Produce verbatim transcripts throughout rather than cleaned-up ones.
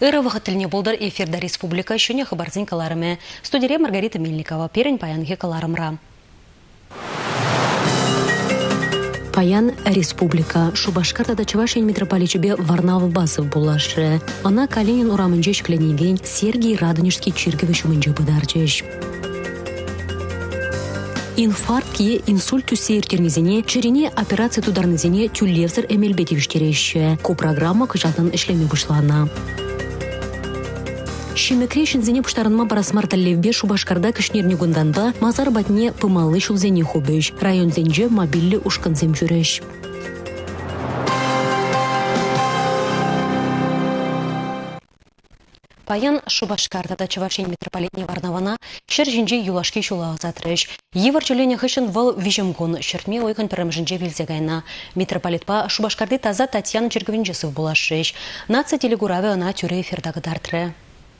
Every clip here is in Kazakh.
Ыры вақытылне болдар эфирда республика шөне хабарзин каларыме. Студия Маргарита Мельникова, перен паянге каларымра. Паян республика. Шубашкартада Чувашин митрополичебе Варнава Басов булашы. Она Калинин урамынче шкленеген Сергей Радонежский Чиргович умынче быдарчеш. Инфаркт е инсульт тюсейртернезине, черене операция тударнезине тюллерзер эмельбетевиштерещі. Ко программа кыжатын ішлеме бұшлана. Шимекрешін зене пұштарынма барасмарталлевбе Шубашкарда кішнерне гунданба мазар батне пымалы шулзене хубеш. Район зенже мобиллі ушкынзем жүреш. Паян Шубашкартада Чувашин митрополитне Варнавана шер жинже юлашки шулау затрыш. Евар чулене хышын вал вижемгон шертме ойкын пірім жинже вилзегайна. Митрополитпа Шубашкарды таза Татьяна Черговинжесов булашыш. Наца телегураве она тюре эфирдагы дартыры.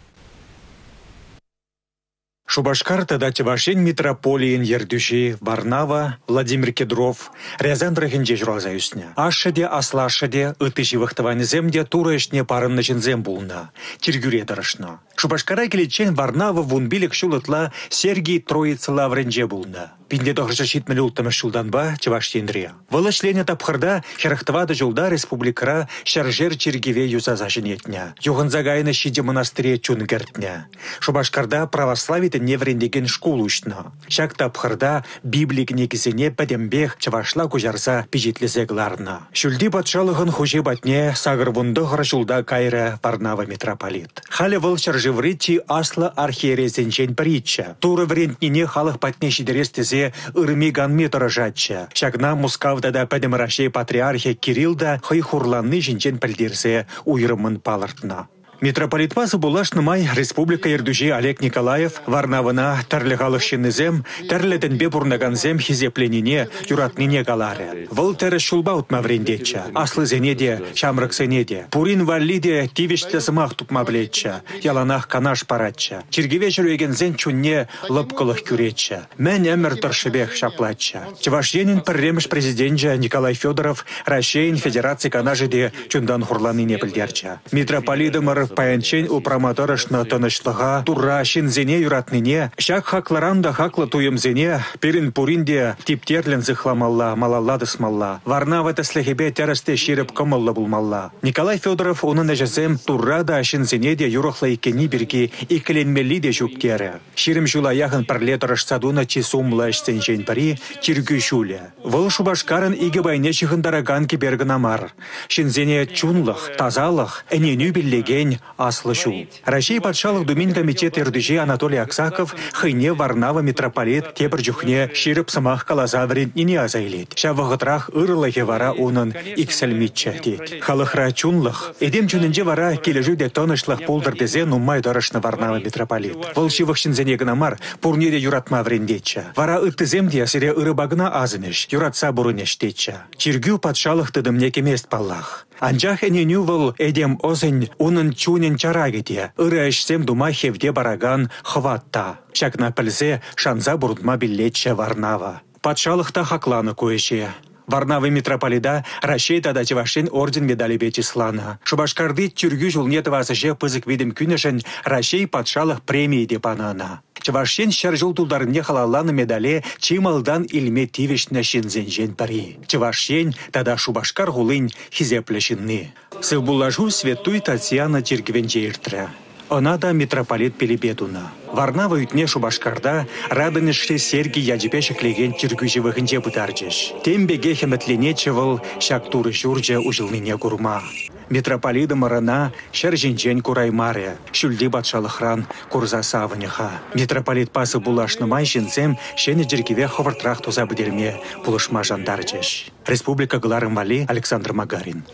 Шубашкартада Чувашин митрополиен ердюши Варнава, Владимир Кедров, Рязан рахинже журазаюсня. Ашаде, аслашаде, ытыши вахтаваны земде турышне парын начин зем булна. Тиргюре дарышна. Шубашкара келечен Варнава вунбилек шулытла Сергей Троица лавренже булна. Пинде дохрыша шитмелі ултамы шулданба Чуваштендре. Вылы шлені тапхырда херахтывады жолда республикара шаржер Чиргеве юзазашын етня. Юғынзагайны шиде монастыре чун гертня. Шубашкарда православиты неврендеген школ ушна. Шак тапхырда библик негізіне пәдембех Чувашла кужарса пижетлізегларна. Шүлді батшалығын хуже батне сағырвунды ғыршулда кайры Варнава митрополит. Халі выл шаржеврычи аслы архиерезенчен притча. Туры врентнине халық патне шидерестезе ырмиган метражатча. Шагна Мускавдада пәдемрашей патриархе Кирилда хый хурланны жинчен пілдерсе уйрымын палыртна. Митрополит Пасы булашны май республика ердүжи Олег Николаев Варнавына тәрліғалықшынызем, тәрлетінбе бұрнаганзем хизепленіне юратныне галары. Выл тәрі шулба утма врендетча, аслы зенеде, шамрық зенеде. Пурин валлиде тивешті зымақ тупма блетча, яланах канаш паратча. Чиргеве жүрегензен чунне лыпқылық күретча. Мән әмір тұршыбек шаплатча. Чувашенин пірреміш президентжа Николай Федоров Рашейн Федерации канажыде чундан хурланыне білдерча. Митрополидымыр паянчен упраматорышны тынышлыға, турра шинзене юратныне, шак хакларанда хаклы туйымзене, перін пуринде типтерлен зыхламалла, малаллады смалла. Варнава тәсліхебе тәрісті шеріп кымыллы булмалла. Николай Федоров оның әжізем турра да шинзене де юрықлы икені бірге икіленмелі де жүктері. Шерім жула яғын пірле тұрышсадуна чесумлы әштен жен пари чиргі жулі. Выл Шубашкарын игі байне шығындараган кебергін амар. Шинзене чунлық, тазалық, әненю білеген аслышу. Рашей патшалық Думин комитет ердүжи Анатолий Аксаков хыйне Варнава митрополит тепір жүхне шеріп сымақ қалаза врентнине азайлет. Шавығытрах ырылығы вара оның иксәлмитчә дед. Халықра чунлық, едем чунынже вара кележу де тонышлық пулдырдезе нумай дарышны Варнава митрополит. Волшивық шинзенегін амар пурнеде юратма врендетчә. Вара ыттызем де сире ырыбагына азымеш, юратса бұрынештетчә. Чиргю патшалық тыдым некемест паллах. Анчах эненю выл эдем озын унын чунен чарагете, ыры әшсем дума хевде бараган хватта. Шакна пілзе шанза бурдма билетче Варнава. Патшалықта хакланы көйше. Варнавы митрополида Рашей тада Чувашин орден медали бечислана. Шубашкарды тюргю жулнетовасыше пызык видим күнешен Рашей патшалық премии депанана. Чувашин шар жол тулдарыне халаланы медале чималдан илме тивешне шинзенжен пари. Чувашин тада Шубашкар гулын хизеплешинны. Сывбулажу светуй Татьяна Черговинже иртра. Она да митрополит Пелебедуна. Варнава ütне Шубашкарда радынышты Сергей яджипешек леген тиргүжевігінде бұдаржеш. Тембеге хеметленече выл шактуры жүрже ұжылныне гурма. Митрополиды мырына шер жинжен кураймаре, шүлді батшалықран курза савыныға. Митрополит Пасы булашны май жинзем шені жиргеве ховыртрақ тоза бідерме бұлышма жандаржеш. Республика Гларым Вали, Александр Магарин.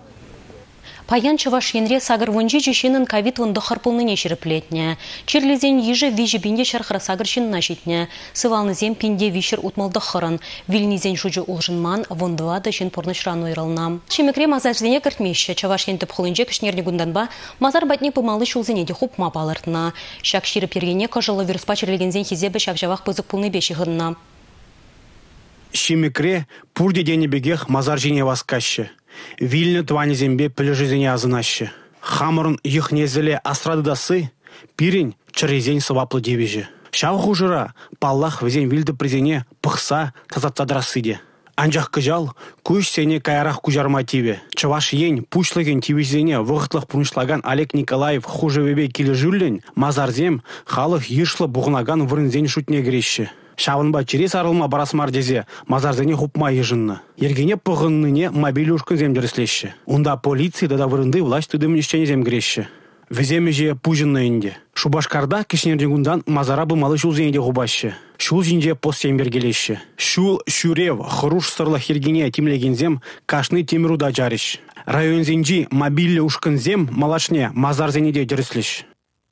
Паян Чувашинре сагыр вунжи жишинын ковид онды харпылныне шеріплетне. Чирлезен ежі вижі бинде шархыра сагыр шинна житне. Сывалнызен пинде вишер утмалды хырын. Вильнизен жужы улжынман вондывады жин порнышран ойрылна. Шемекре мазажзене кіртмеші. Чувашин тіп хылынже кішнерне гунданба мазар батне пымалы шулзене де хуп мапалыртна. Шак ширі пергене кожылы вируспа чирлегензен хизебі шак жавақ пызык пулны беші ғынна. Шемекре пурде дене бегех мазар жине васкаще. Вильны твани зембе пілі жизіне азынаще. Хамырын юхнезеле асрадыдасы, пирень чарезень сываплы девежі. Шау хужыра, паллах везен вилді призене пықса тазатсадрасыде. Анжақ кыжал, күш сене кайрақ кужарма тиве. Чаваш ень пушлыген тивизене вғытлық пуншлаган Олег Николаев хужевебе келі жүллен, мазарзем халық ешлы бұғынаган вырынзен шутне греші. Шавынба через арылма барасмар дезе, мазарзене хупма ежынны. Ергене пығынныне мобиль ушкын земдерслеші. Унда полиции дада вырынды власть тудымнешчене земгреші. Веземеже пужынны инде. Шубашкарда кишнердегундан мазара бымалы шул зенеде губашы. Шул жинже постсем бергелеші. Шул шурев хруш сырлы хергене тимлегензем кашны теміруда жарыш. Район зенжи мобилі ушкынзем малашне мазар зенеде дерслеш.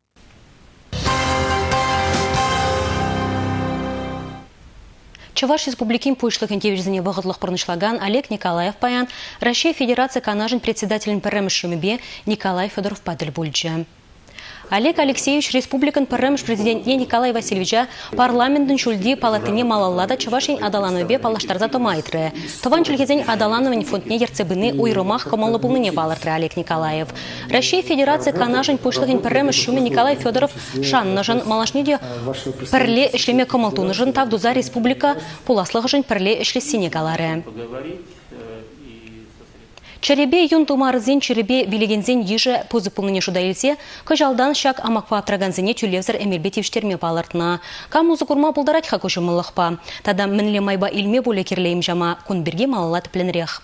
Чуваш Республикин пуйшлыгын тевизіне вғытлық пұрнышлаган Олег Николаев паян, Россия Федерация канажын председателін пірімішімібе Николай Федоров падыл бульджа. Олег Алексеевич Республикан піріміш президентне Николай Васильевича парламентін шүлді палатыне малаллада Чувашин адаланыбе палаштарза томайтры. Тован чүлгезен адалановын фондне ерцебіні уйрымах комалы бұлныне балыртры Олег Николаев. Россия Федерация канажын пуйшлыгын піріміш шуме Николай Федоров шанныжын малашнеде пірле ішлеме комалтуныжын тавдуза республика пуласлығыжын пірле ішле сенегалары. Черебе юн тумарызен черебе билегензен еже позы пулныне шудаилсе, кыжалдан шак амакпа аптраганзене тюлевзір эмелбе тевштерме палыртна. Камузы курма бұлдарат хакушы мылықпа. Тада мінле майба илме боле керлейм жама, кунберге малалат пленрех.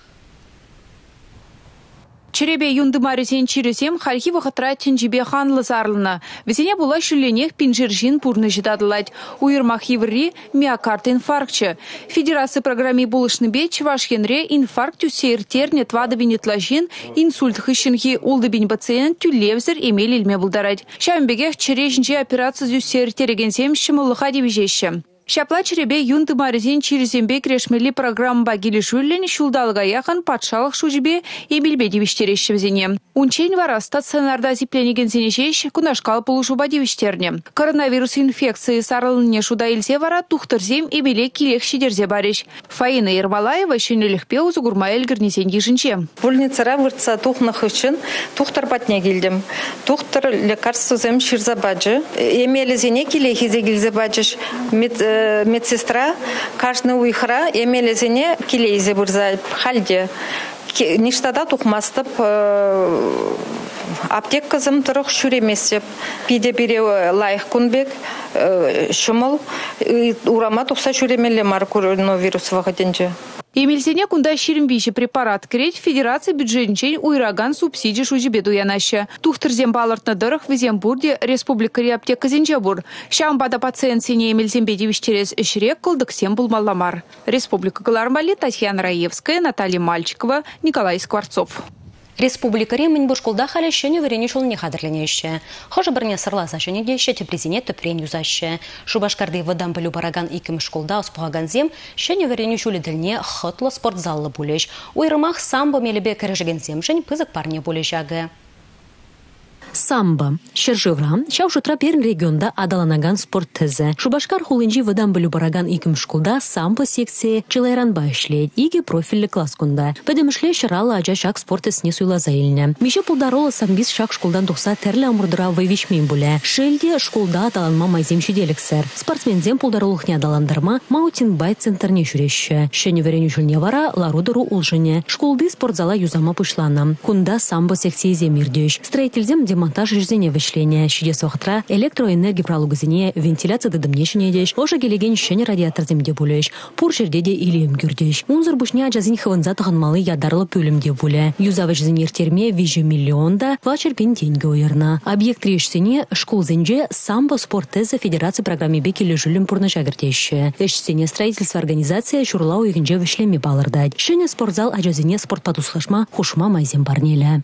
Черебе юндымарызен чиресем хальхи вахатра тенжибе ханлы зарлына. Везене була шүленех пинжиржин пурны жидадылать. Уйырмах еври миокард инфарктчы. Федерация программе булышныбе Чувашенре инфарктю сейртерне твады бинетлажин инсульт хыщенхи улдыбин пациент тюлевзер эмел илме булдарать. Шамбегех чережінже операция зю сейртерегенсем шымылыха девижеші. Шапла черебе юнты маризен чиризембе крешмели программа гили жюллен шулдалга яхан патшалық шужбе эмилбе девиштерешевзене. Унчень вара стационарда зипленеген зенешеш кунашкал полушуба девиштерне. Коронавирус инфекции сарылыне шуда илсе вара тухтырзем эмиле килек шидерзе бареш. Фаина Ермолаева шенелихпе узугурма элгірнесен ежінче. Больницара вырца тухнах үшін тухтар батне келдім. Тухтар лекарство зем ширзабаджы. Эмелі зене килехи зегілзе баджыш. Медсестра каждый уйхра эмели зене килейзе бурза хальде ништада тухмастып аптека зым тұрық шүремесеп пиде бире лайық күнбек шымыл урама тұқса шүремелі мар коронавирус вағаденже. Емелсене кунда ширинбейші препарат креть Федерация бюджетнчен уйраган субсидий шужибе дуянашы. Тухтырзем балыртны дырық Везембурде республикари аптека зенжабур. Шамбада пациент сене емелсенбе девиштерез ішрек кылдыксем булмалламар. Республика Галармали, Татьяна Раевская, Наталья Мальчикова, Николай Скворцов. Республика Ремень бушкулда халя шене варенишул не хадырленеще. Хожа бірне сырласа шене деше теплезине төпрен юзаще. Шубашкарды водан білу бараган икім шкулда успугаган зем шене варенишулі ділне хытлы спортзалы булеш. Уйрымах самбо мелебе кіріжген зем жен пызык парне булешагы. Самбо. Шержевра. Шаушутра перн регионда адаланаган спорт тезе. Шубашкар хулинжи выдан білу бараган икім шкулда самбо секция чилайранба ішлет. Иге профилі класс кунда. Пәдемішле шыралы ажа шак спорт ісіне суйла заиліне. Меше пулдарола самбис шак шкулдан тұқса тәрлі амурдыра вайвишмен бұлі. Шелде шкулда адаланма майземші деліксер. Спортсмензем пулдаролықне адаландырма Маутинбай центрне жүрешші. Шене верені жүлне вара ларудыру улжыне. Шкулды спортзала юзама пышлана. Кунда самбо секция земирдеш. Строительзем демонтаж жизни вышления. Чудес вахтра электроэнергия пралугызине вентиляция дедымнешіне деш. Ожа келеген шене радиатор земде булеш. Пур жердеде илем гюрдеш. Унзыр бушня ажазин хывынза тығынмалы ядарлы пөлімде буле. Юзавыш зенертерме вижу миллионда вачерпен деньги ойырна. Объект решсене школ зенже самбо спорт тезе Федерация программе бекелі жүлім пурны жагыртеші. Эшсене строительство организация шурла уйгінже вышлеме балырдать. Шене спортзал ажазине спорт подуслашма хушма майзем барнелі.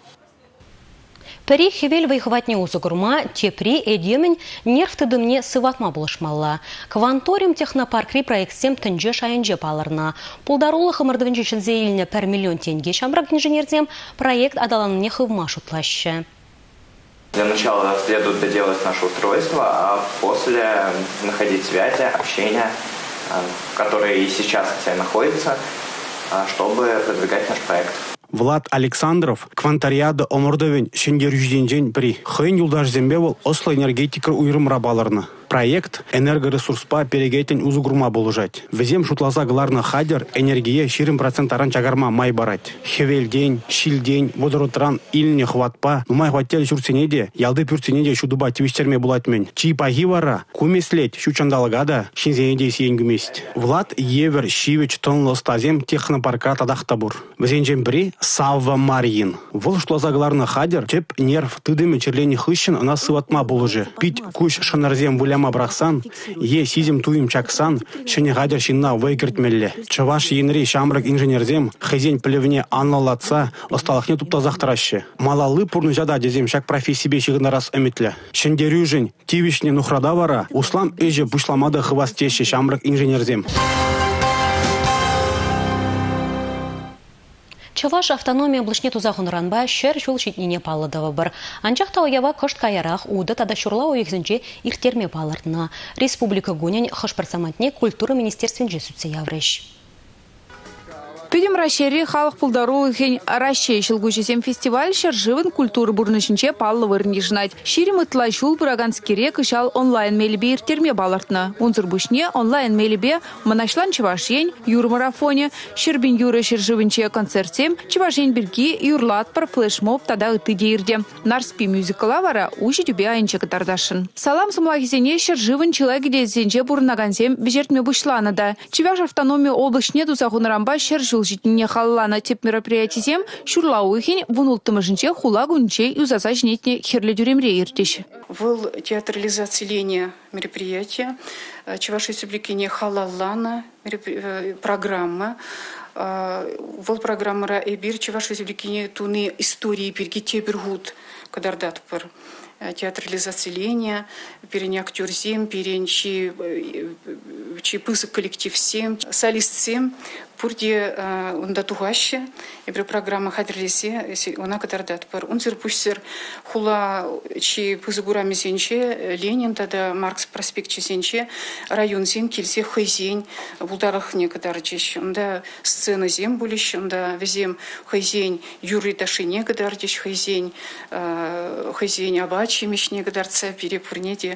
Пери хевел вайхватне узугурма, тепри эдемень нервтыдымне сыватма булышмалла. Кванторим технопаркри проектсем тынже шайынже палырна. Пулдарулы хымырдывынче шынзейліне пер миллион тенге шамрак инженерзем проект адаланне хывма шутлаще. Для начала следует доделать наше устройство, а после находить связи, общение, которые и сейчас, кстати, находятся, чтобы продвигать наш проект. Влад Александров квантариада омордовен шендер жүзденжен при. Хойн юлдаш зембе бол Осло энергетикер уйрым рабаларны. Проект энергоресурспа перегейтен узугурма болужать. Везем шутласа гларны хадер энергия ширим процент аран чагарма май барать. Хевелдень, шилдень, водоротран илне хватпа, нумай хваттел шурценеде, ялды пюрценеде шудуба твистерме булатмен. Чи пагивара, кумеслеть, шучандалагада, шинзенеде сиенгуместь. Влад евер шивич тонло стазем технопарка тадахтабур. Везенжен бри Савва Марьин. Вол шутласа гларны хадер, чеп нерв тыдыме черлени хыщен ана сыватма болужи. Пить куш шанарзем вулям абрахсан, е сизим туим чаксан, шене гадер шинна вейкертмелле. Чаваш енри шамрак инженерзем, хазень плевне анлалатса, осталахне туптазахтраще. Малалы пурны жада дезем шак профессибе шигнарас эметле. Шендерюжень, тивишне нухрада вара, услам эже пушламада хвастеще шамрак инженерзем. Чаваш автономия блышне тузахун ранба шер жол шитнине палыдывы бір. Анчақта оява кышт каярақ уды тада шурла ойықзінже иртерме палырдына. Республика гунен хышпарсаматне культура министерствен жесутсе явреш. Пидем ращери халық пулдару хень ращей шылгучесем фестиваль шаржывын культуры бурнышынче паллы вырни жнать. Ширим ытла шул бураганскире кышал онлайн мелебе иртерме балартна. Унзыр бушне онлайн мелебе манашлан чевашень юр-марафоне, шербин юры шаржывынче концертсем, чевашень бирки юрлат пар флешмоб тада ыты дейірде. Нарспи мюзикала вара уши тюбе айнче катардашын. Салам сумлахизене шаржывын чилагиде зенче бурнагансем бежертме бушланада. Чеваш автономия облачне тузахунарамба шаржыл житнине халлана теп мероприятием шурлауыхин вунултымышынче хулагунче юзаса жнетне херле дюремре иртеш. Был театрализация мероприятия Чувашской республики не халаллана программа. Вол программа ра эбир Чувашской республики не туны истории перги тебергут кадардат пар. Театрализация, перень актер зем, перень чи чи пысок коллектив сем, солист сем, пурде унда тугаще, и при программа хадрилисе, она катардат пар. Он зерпущер хула чи пызыгурами сенче, Ленин тогда Маркс проспект чесенче, район зем кильсе хайзень, булдарах некодар чещ, унда сцена зем булищ, унда везем хайзень юрий таши некодар чещ хайзень, хайзень абач чимишне гадарца перепурнеде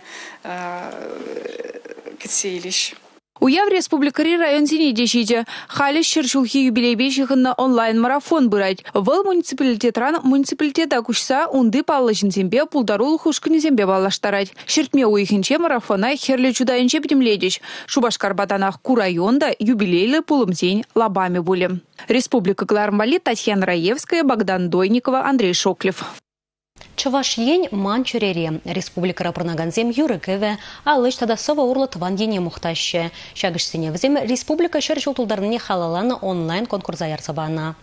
кетсейлиш. Уяв республикари район зенедешиде хали шерчулхи юбилейбе жиғынна онлайн-марафон бұрайд. Выл муниципалитетран муниципалитета күшса унды паллышын зембе пулдарул хушкыны зембе балаштарайд. Шертме уйхынче марафона херле чудайынче бітімледеш. Шубашкар-Батанах Курайонда юбилейлі пулымзень лабами булем. Республика Глармбали, Татьяна Раевская, Богдан Дойникова, Андрей Шоклев. Чаваш ень манчурере. Республика рапырнаганзем юрыкеве, алыш тада сова урлы тыван ене мухтаще. Шагышсене взем республика шер жолтулдарыне халаланы онлайн конкурса ярсабана.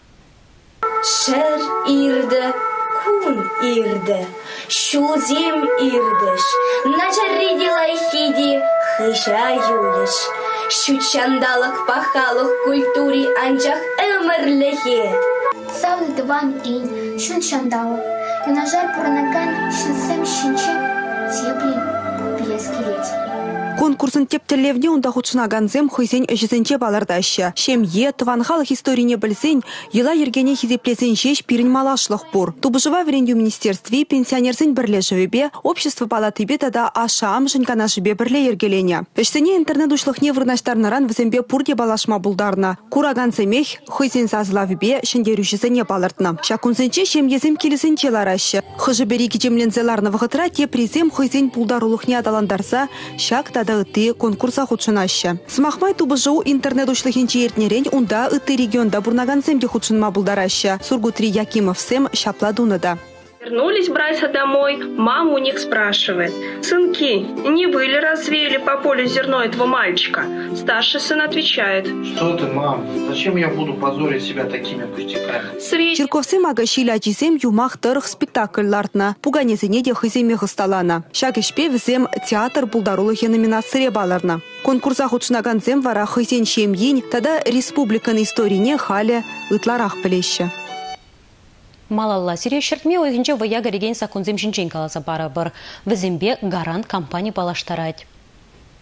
Шер ирде, кун ирде, шулзем ирдеш, начаредила хиди, хыша юлеш. Щучандалок пахалок культуре анчах эмерлехе. Савы тыван ень, щучандалок. Юнажар пуранаган шинсем шинче теплин пьескелеть. Конкурсын тептелевне унда худшынаганзем хыйсен эжесенче балардаща. Шемье, тыванхалық историне білсен, ела ергене хизеплесен шеш пирин малашлық бур. Тубыжыва верендю министерстве пенсионерсен бірле живебе, общество палатыбе тада аша амжын канашыбе бірле ергелене. Эштене интернет ушлықне вырнаштарнаран візембе пурде балашма булдарна. Кураганцемех хыйсен сазылавебе шендерюшесене балардна. Шакунсенче шемьезем келесенче лараща. Хыжыбери кичемлензеларны вғытра те призем хыйсен пулдарулықне адаландарса, шак тада ыты конкурса худшынаща. Смахмай тубыжу интернет ушлыхинче ертнерен унда ыты регионда бурнаганцемде худшынма булдараща. Сургутри Якимов сем шапладунада. Вернулись братья домой, мама у них спрашивает: «Сынки, не вы ли развеяли по полю зерно этого мальчика?» Старший сын отвечает: «Что ты, мам? Зачем я буду позорить себя такими пустяками?» Средь... Черковсем агашили ачисем юмах тырых спектакль лартна. Пуганезене де хыземе хысталана. Шагышпе візем театр булдарулыхе номинация баларна. Конкурса худшынаганзем вара хызен шемьень, тада республикан историне хале ытларах плеще. Малалла сире шертме ойгинче ваяга реген сакунзем шинчен каласа барабыр. Візембе гарант компания балаштарать.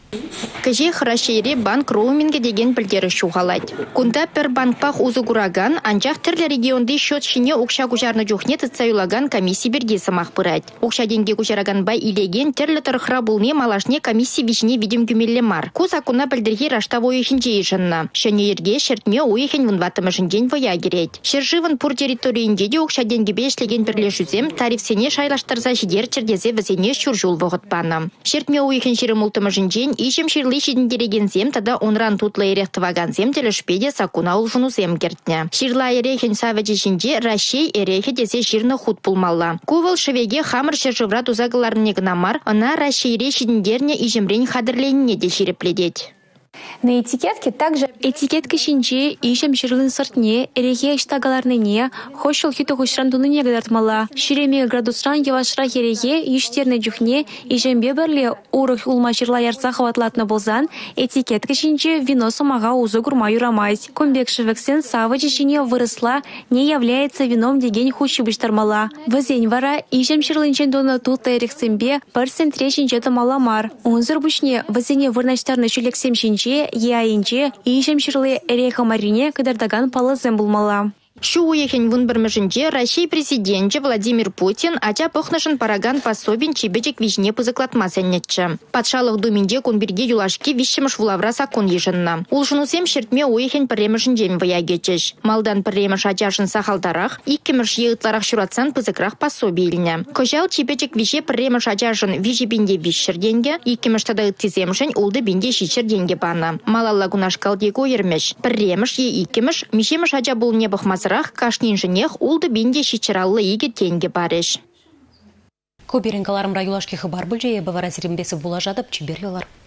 Кәже храшейре банк роуминге деген білдері шуғалайды. Кунда пір банкпақ узы күраган, анжақ түрлі регионды счет шине оқша күжарны жоқне тұтсайулаган комиссия бергесі мақпырайды. Оқша денге күжараган бай илеген түрлі тұрқыра бұлне малашне комиссия вишіне видим күмелі мар. Куз акуна білдірге рашта ойықын жейшінна. Шыне ерге шертме ойықын вұнватымышын ден вая керет. Шержывын пұр территориинде де оқша денге бешлеген бірлешузем тарифсене шайлаштырса жидер чердезе візене шүржул вғытпаны. Шертме ойықын шерім ұлтымышын ден ишім шерлы шедіндереген зем тада онран тутлы еректіваган зем телешпеде сакуна ұлжыну зем кертіне. Ширла ерехен саваджишінде Рашей ерехе десе жирны худ пулмалла. Кувыл шевеге хамыр шержывра тузагыларын негнамар, ана Рашейре шедіндерне ижемрен хадырленіне де шерепледет. На этикетке также этикетка шинче ишем ширлын сортне, эреге иштагаларныне, хошыл хиту хушрандуныне гадартмала. Ширеме градусран евашра ереге иштерне жүхне, ишембе берле урых улма ширла ярса хватлатны болзан, этикетка шинче вино самага узы гурма юрамайсь. Комбек шевексен савычы шине вырысла, не является вином деген хущи быштармала. Вазень вара ишем ширлынчен дона тутла эрексембе бір сентре шинче тамаламар. Онзыр бушне вазене вырнаштарны чулексем шинче, яйынче, ишем ширлы эреха марине кадардаган палызым булмала. Шу уехен вун бірмішінде Россия президенті Владимир Путин ача пөхнышын параган пособин чебечек вишне пызыклатма сәннетчі. Патшалық думинде кунберге юлашки вишшіміш вулавра сакун ежінна. Улшынусем шертме уехен піремішін жем вая кетчіш. Малдан піреміш ачашын сахалдарах, иккіміш еғытларақ шуратсан пызыкрақ пособи иліне. Кожал чебечек више піреміш ачашын виші бінде вишшір денге, иккіміш тада үттіземшін улды бінде шишір денге баны. Малалла гунашкал дего ермеш. Піреміш е иккіміш, мишеміш ача бұл не бұқмазырақ, кашнин женех улды бенде шичераллы иге тенге барыш. Коберенкаларым райулашки хабар бүлже, бавара зирембесі була жадып чеберлелар.